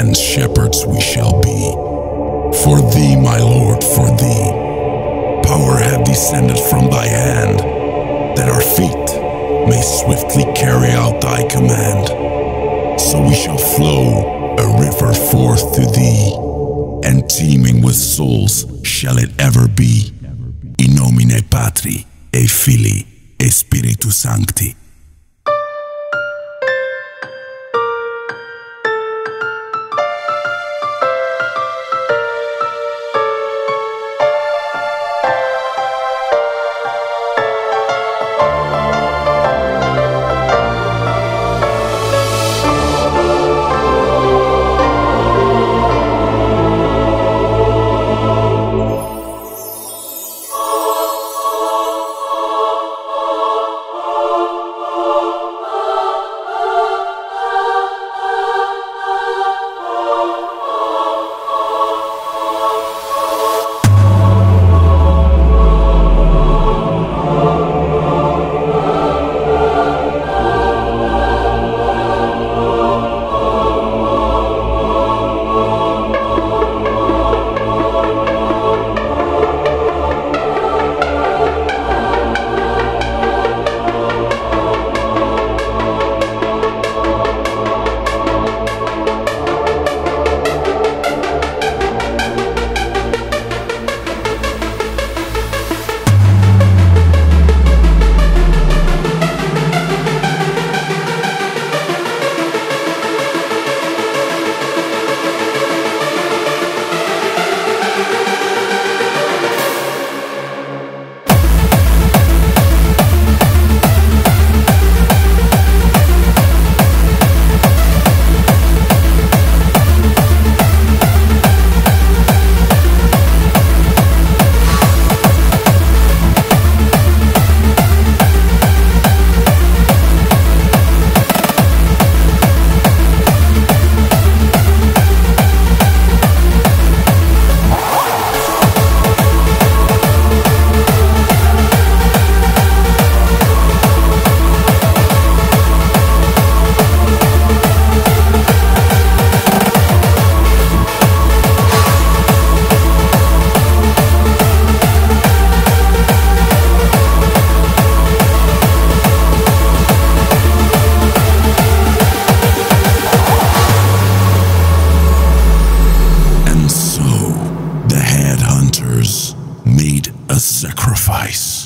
and shepherds we shall be. For thee, my Lord, for thee, power hath descended from thy hand, that our feet may swiftly carry out thy command. So we shall flow a river forth to thee, and teeming with souls shall it ever be. In nomine Patri, et Filii, et Spiritus Sancti. Made a sacrifice.